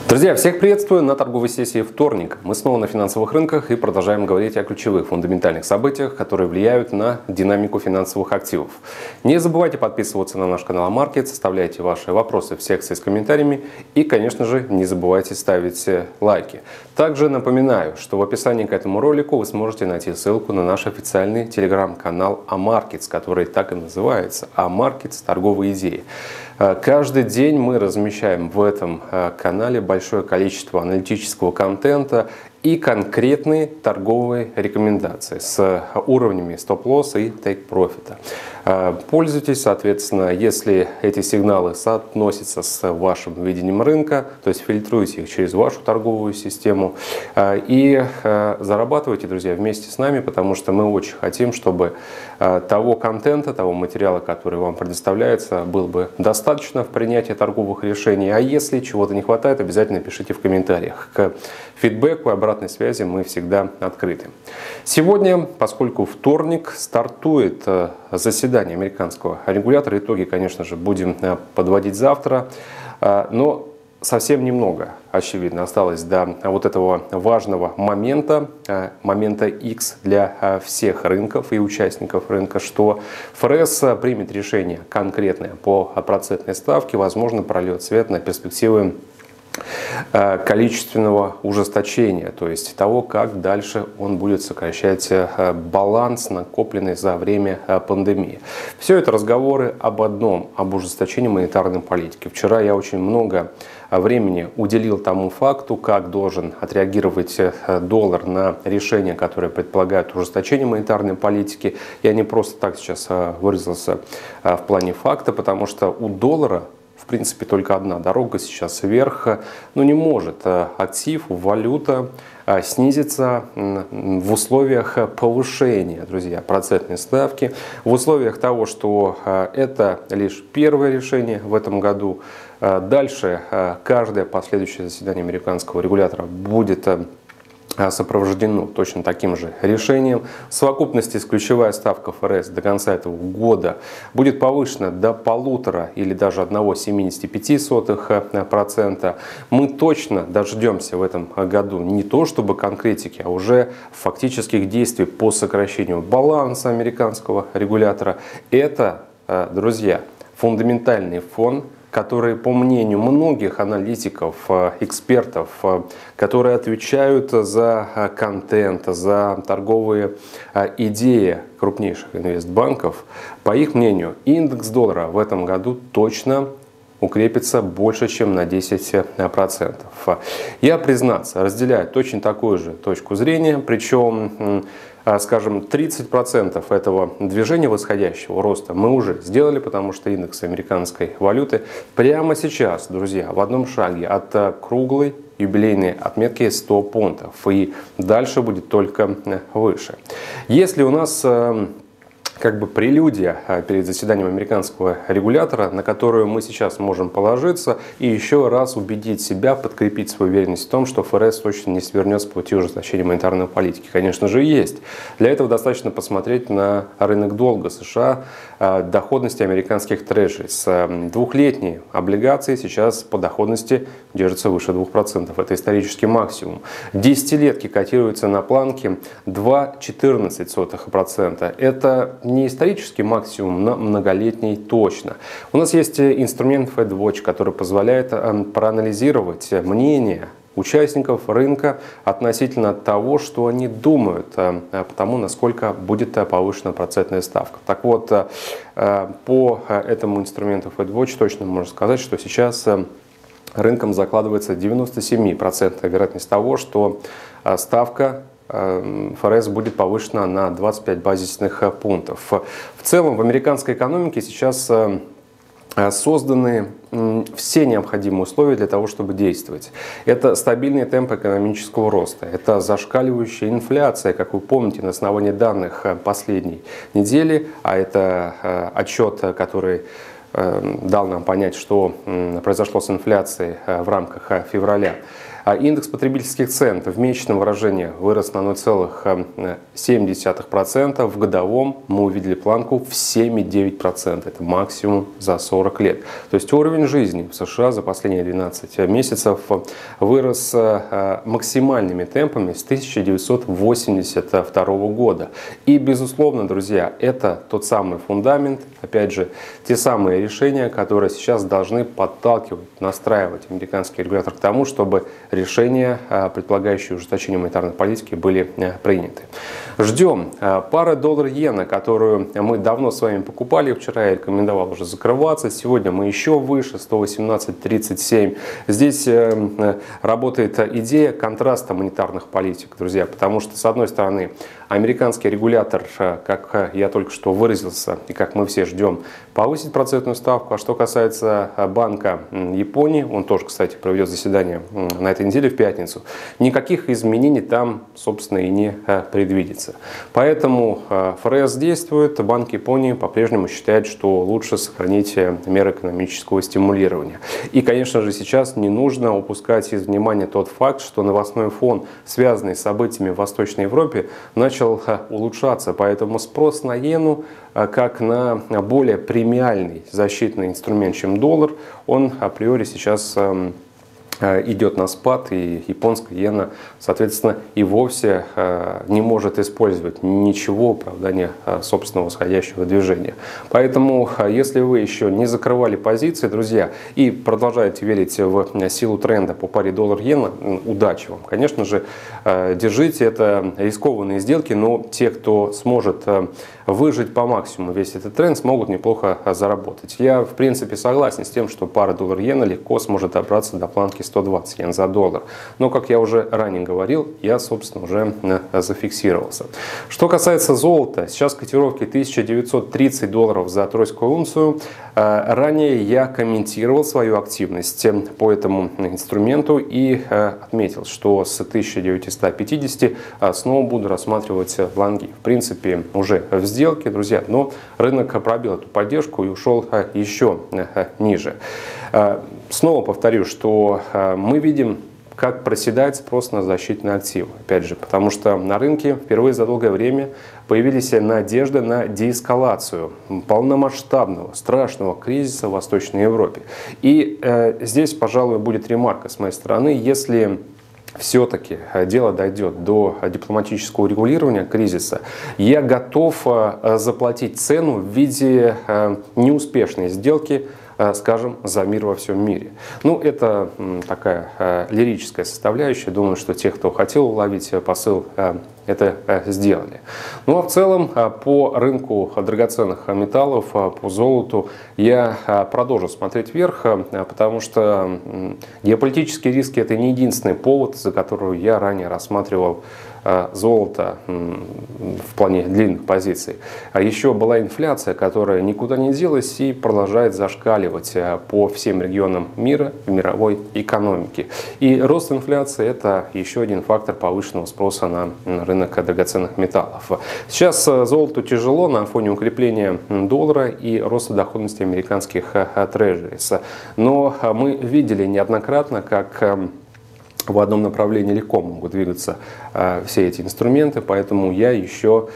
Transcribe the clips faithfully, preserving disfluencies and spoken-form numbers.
Друзья, всех приветствую на торговой сессии вторник. Мы снова на финансовых рынках и продолжаем говорить о ключевых фундаментальных событиях, которые влияют на динамику финансовых активов. Не забывайте подписываться на наш канал Markets, оставляйте ваши вопросы в секции с комментариями и, конечно же, не забывайте ставить лайки. Также напоминаю, что в описании к этому ролику вы сможете найти ссылку на наш официальный телеграм-канал Markets, который так и называется Markets торговые идеи. Каждый день мы размещаем в этом канале большое количество аналитического контента и конкретные торговые рекомендации с уровнями стоп-лосса и тейк-профита. Пользуйтесь, соответственно, если эти сигналы соотносятся с вашим видением рынка, то есть фильтруйте их через вашу торговую систему и зарабатывайте, друзья, вместе с нами, потому что мы очень хотим, чтобы того контента, того материала, который вам предоставляется, был бы достаточно в принятии торговых решений. А если чего-то не хватает, обязательно пишите в комментариях. К фидбэку и обратной связи мы всегда открыты. Сегодня, поскольку вторник, стартует заседание американского регулятора. Итоги, конечно же, будем подводить завтра. Но совсем немного, очевидно, осталось до вот этого важного момента, момента X для всех рынков и участников рынка, что ФРС примет решение конкретное по процентной ставке, возможно, прольет свет на перспективы количественного ужесточения, то есть того, как дальше он будет сокращать баланс, накопленный за время пандемии. Все это разговоры об одном, об ужесточении монетарной политики. Вчера я очень много времени уделил тому факту, как должен отреагировать доллар на решения, которые предполагают ужесточение монетарной политики. Я не просто так сейчас выразился в плане факта, потому что у доллара в принципе только одна дорога сейчас вверх, но не может актив, валюта снизиться в условиях повышения, друзья, процентной ставки, в условиях того, что это лишь первое решение в этом году. Дальше каждое последующее заседание американского регулятора будет сопровождено точно таким же решением. В совокупности ключевая ставка ФРС до конца этого года будет повышена до полутора или даже одна целая семьдесят пять сотых процента. Мы точно дождемся в этом году не то чтобы конкретики, а уже фактических действий по сокращению баланса американского регулятора. Это, друзья, фундаментальный фон, которые, по мнению многих аналитиков, экспертов, которые отвечают за контент, за торговые идеи крупнейших инвестбанков, по их мнению, индекс доллара в этом году точно укрепится больше, чем на десять процентов. Я, признаться, разделяю точно такую же точку зрения, причем, скажем, тридцать процентов этого движения восходящего роста мы уже сделали, потому что индекс американской валюты прямо сейчас, друзья, в одном шаге от круглой юбилейной отметки сто пунктов, и дальше будет только выше. Если у нас как бы прелюдия перед заседанием американского регулятора, на которую мы сейчас можем положиться и еще раз убедить себя, подкрепить свою уверенность в том, что ФРС точно не свернет с пути ужесточения монетарной политики. Конечно же, есть. Для этого достаточно посмотреть на рынок долга США, доходности американских трежерис. Двухлетние облигации сейчас по доходности держатся выше двух процентов. Это исторический максимум. Десятилетки котируются на планке два целых четырнадцать сотых процента. Это не исторический максимум, но многолетний точно. У нас есть инструмент FedWatch, который позволяет проанализировать мнение участников рынка относительно того, что они думают по тому, насколько будет повышена процентная ставка. Так вот, по этому инструменту FedWatch точно можно сказать, что сейчас рынком закладывается девяносто семь процентов вероятность того, что ставка ФРС будет повышена на двадцать пять базисных пунктов. В целом в американской экономике сейчас созданы все необходимые условия для того, чтобы действовать. Это стабильный темп экономического роста, это зашкаливающая инфляция, как вы помните, на основании данных последней недели, а это отчет, который дал нам понять, что произошло с инфляцией в рамках февраля. Индекс потребительских цен в месячном выражении вырос на ноль целых семь десятых процента. В годовом мы увидели планку в семь и девять десятых процента. Это максимум за сорок лет. То есть уровень жизни в США за последние двенадцать месяцев вырос максимальными темпами с тысяча девятьсот восемьдесят второго года. И, безусловно, друзья, это тот самый фундамент, опять же, те самые решения, которые сейчас должны подталкивать, настраивать американский регулятор к тому, чтобы решения, предполагающие ужесточение монетарной политики, были приняты. Ждем. Пара доллар-иена, которую мы давно с вами покупали, вчера я рекомендовал уже закрываться, сегодня мы еще выше, сто восемнадцать тридцать семь. Здесь работает идея контраста монетарных политик, друзья, потому что, с одной стороны, американский регулятор, как я только что выразился и как мы все ждем, повысить процентную ставку. А что касается Банка Японии, он тоже, кстати, проведет заседание на этой неделе в пятницу, никаких изменений там, собственно, и не предвидится. Поэтому ФРС действует, Банк Японии по-прежнему считает, что лучше сохранить меры экономического стимулирования. И, конечно же, сейчас не нужно упускать из внимания тот факт, что новостной фон, связанный с событиями в Восточной Европе, начал улучшаться. Поэтому спрос на иену, как на более премиальный защитный инструмент, чем доллар, он априори сейчас идет на спад, и японская иена, соответственно, и вовсе не может использовать ничего оправдания собственного восходящего движения. Поэтому, если вы еще не закрывали позиции, друзья, и продолжаете верить в силу тренда по паре доллар-иена, удачи вам. Конечно же, держите, это рискованные сделки, но те, кто сможет выжить по максимуму весь этот тренд, смогут неплохо заработать. Я, в принципе, согласен с тем, что пара доллар-иена легко сможет добраться до планки сто двадцать йен за доллар. Но, как я уже ранее говорил, я, собственно, уже зафиксировался. Что касается золота, сейчас котировки тысяча девятьсот тридцать долларов за тройскую унцию. Ранее я комментировал свою активность по этому инструменту и отметил, что с тысяча девятисот пятидесяти снова буду рассматривать лонги. В принципе, уже в сделке, друзья, но рынок пробил эту поддержку и ушел еще ниже. Снова повторю, что мы видим, как проседает спрос на защитные активы. Опять же, потому что на рынке впервые за долгое время появились надежды на деэскалацию полномасштабного, страшного кризиса в Восточной Европе. И э, здесь, пожалуй, будет ремарка с моей стороны, если все-таки дело дойдет до дипломатического регулирования кризиса, я готов заплатить цену в виде неуспешной сделки, скажем, за мир во всем мире. Ну, это такая лирическая составляющая. Думаю, что те, кто хотел уловить посыл, это сделали. Ну а в целом по рынку драгоценных металлов, по золоту я продолжу смотреть вверх, потому что геополитические риски — это не единственный повод, за который я ранее рассматривал золото в плане длинных позиций. А еще была инфляция, которая никуда не делась и продолжает зашкаливать по всем регионам мира, в мировой экономике. И рост инфляции — это еще один фактор повышенного спроса на рынок драгоценных металлов. Сейчас золоту тяжело на фоне укрепления доллара и роста доходности американских трежерис. Но мы видели неоднократно, как в одном направлении легко могут двигаться э, все эти инструменты, поэтому я еще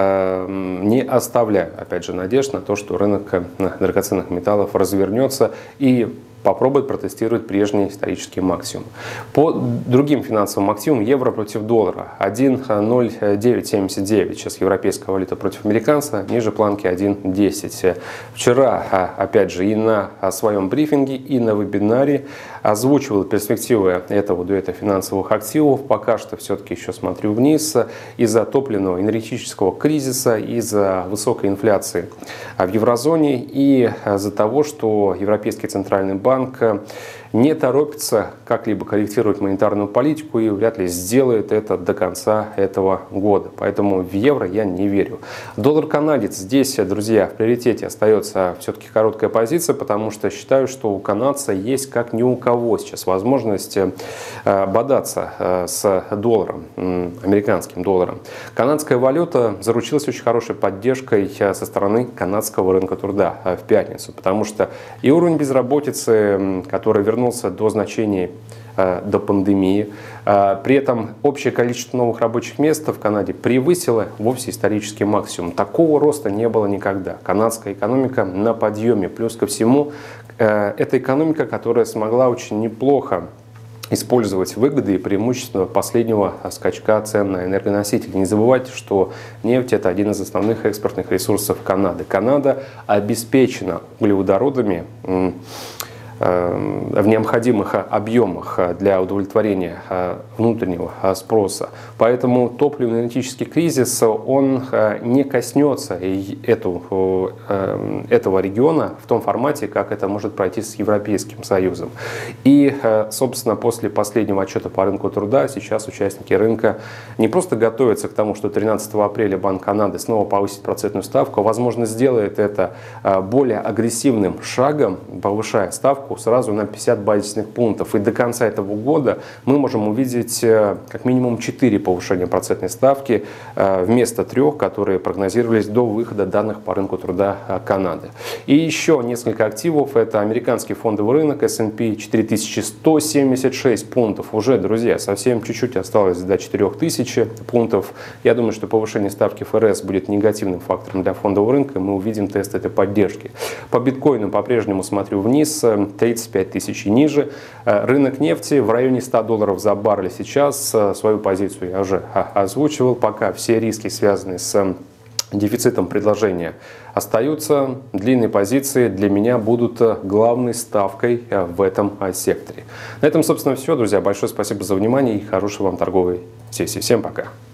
э, не оставляю, опять же, надежд на то, что рынок драгоценных металлов развернется и попробует протестировать прежний исторический максимум. По другим финансовым активам евро против доллара один ноль девять семьдесят девять. Сейчас европейская валюта против американца ниже планки один десять. Вчера, опять же, и на своем брифинге, и на вебинаре озвучивал перспективы этого дуэта финансовых активов. Пока что все-таки еще смотрю вниз из-за топливного энергетического кризиса, из-за высокой инфляции в еврозоне и из-за того, что Европейский центральный банк Центробанк не торопится как-либо корректировать монетарную политику и вряд ли сделает это до конца этого года. Поэтому в евро я не верю. Доллар-канадец здесь, друзья, в приоритете остается все-таки короткая позиция, потому что считаю, что у канадца есть как ни у кого сейчас возможность бодаться с долларом, американским долларом. Канадская валюта заручилась очень хорошей поддержкой со стороны канадского рынка труда в пятницу, потому что и уровень безработицы, который вернулся до значений до пандемии. При этом общее количество новых рабочих мест в Канаде превысило вовсе исторический максимум. Такого роста не было никогда. Канадская экономика на подъеме. Плюс ко всему, это экономика, которая смогла очень неплохо использовать выгоды и преимущества последнего скачка цен на энергоносители. Не забывайте, что нефть – это один из основных экспортных ресурсов Канады. Канада обеспечена углеводородами в необходимых объемах для удовлетворения внутреннего спроса. Поэтому топливно-энергетический кризис, он не коснется эту, этого региона в том формате, как это может пройти с Европейским Союзом. И, собственно, после последнего отчета по рынку труда сейчас участники рынка не просто готовятся к тому, что тринадцатого апреля Банк Канады снова повысит процентную ставку, а, возможно, сделает это более агрессивным шагом, повышая ставку сразу на пятьдесят базисных пунктов. И до конца этого года мы можем увидеть как минимум четыре повышения процентной ставки вместо трех, которые прогнозировались до выхода данных по рынку труда Канады. И еще несколько активов. Это американский фондовый рынок эс энд пи четыре тысячи сто семьдесят шесть пунктов. Уже, друзья, совсем чуть-чуть осталось до четырёх тысяч пунктов. Я думаю, что повышение ставки эф эр эс будет негативным фактором для фондового рынка. Мы увидим тест этой поддержки. По биткоину по-прежнему смотрю вниз. тридцать пять тысяч и ниже. Рынок нефти в районе ста долларов за баррель сейчас. Свою позицию я уже озвучивал. Пока все риски, связанные с дефицитом предложения, остаются. Длинные позиции для меня будут главной ставкой в этом секторе. На этом, собственно, все, друзья. Большое спасибо за внимание и хорошей вам торговой сессии. Всем пока.